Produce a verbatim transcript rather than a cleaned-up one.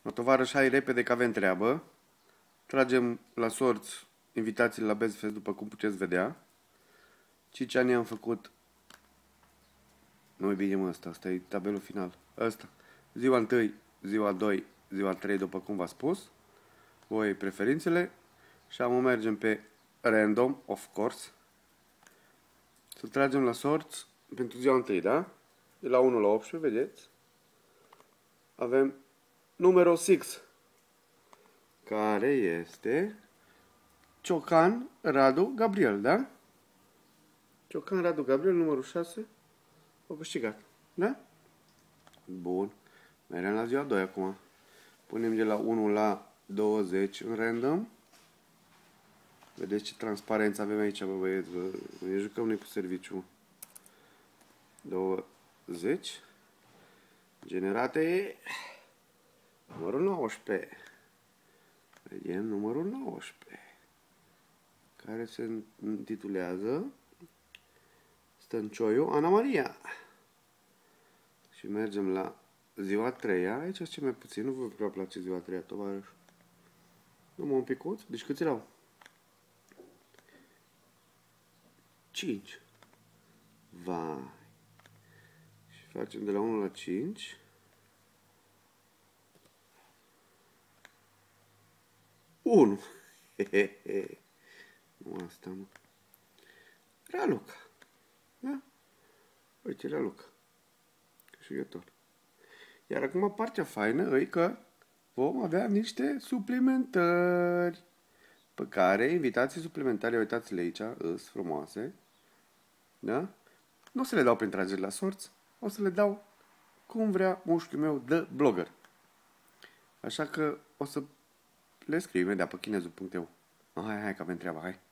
Mă, tovarăș, hai repede că avem treabă. Tragem la sorți invitațiile la BezFest, după cum puteți vedea. Cinci ani am făcut. Nu-i bine, mă, ăsta, ăsta e tabelul final. Ăsta. Ziua întâi, ziua doi, ziua trei, după cum v-a spus. Voi preferințele. Și am mergem pe random, of course. Să tragem la sorți pentru ziua întâi, da? De la unu la optsprezece, vedeți? Avem numărul șase, care este Ciocan Radu Gabriel, da? Ciocan Radu Gabriel, numărul șase, a câștigat, da? Bun. Mergem la ziua doi acum. Punem de la unu la douăzeci în random. Vedeți ce transparență avem aici, bă, băieți, bă. Ne jucăm noi cu serviciu. douăzeci. Generate numărul nouăsprezece. Vedem numărul nouăsprezece, care se intitulează Stăncioiu Ana Maria. Și mergem la ziua a treia. Aici ce mai puțin, nu vă prea place ziua a treia, tovarăș. Numai un picuț. Deci câți erau? cinci. Vai. Și facem de la unu la cinci. unu. Hehehe. Nu asta, mă. Raluca. Da? Uite, Raluca. Câștigător. Iar acum partea faină e că vom avea niște suplimentări pe care invitații suplimentare, uitați-le aici, îs frumoase. Da? Nu o să le dau prin trageri la sorți, o să le dau cum vrea mușchiul meu de blogger. Așa că o să le scriu imediat pe chinezu punct e u. Hai, hai, că avem treaba, hai.